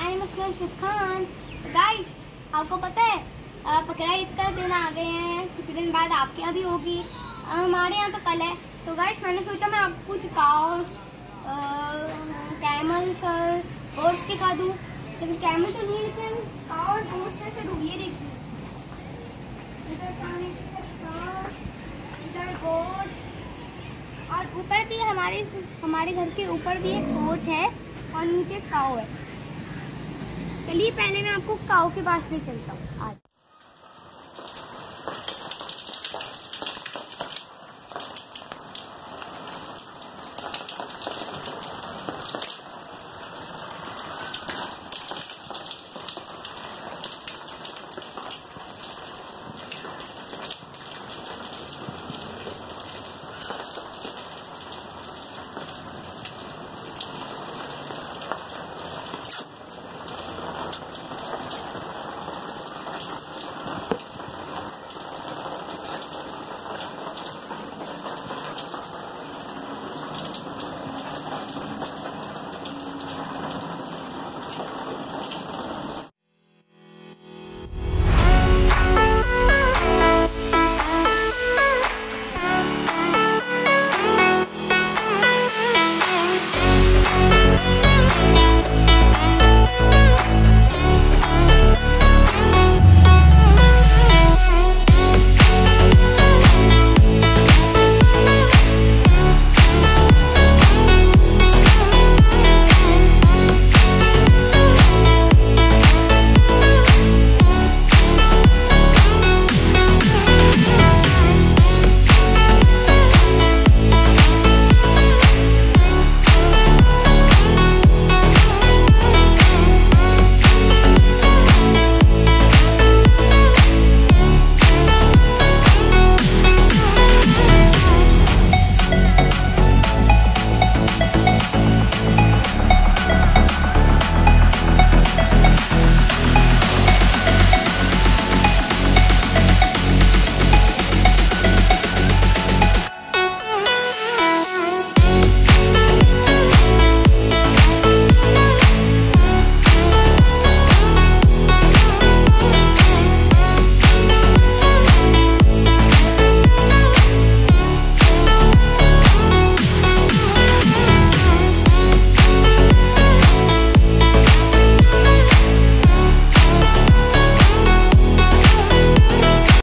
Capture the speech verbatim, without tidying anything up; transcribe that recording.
My name is Khan. Guys, आपको पता है पकड़ा ईद का दिन आ गए हैं, कुछ दिन बाद आपके यहाँ भी होगी, हमारे यहाँ तो कल है। तो गाइस मैंने सोचा मैं आपको कुछ काउस, कैमल्स और हॉर्स दिखा दूँ, लेकिन कैमल तो नहीं, लेकिन काउस हॉर्स कैसे दूँ ये देखिए। इधर गोट और ऊपर भी हमारे हमारे घर के ऊपर भी एक गोट है और नीचे काऊ है। चलिए पहले मैं आपको काऊ के पास ले चलता हूँ आज।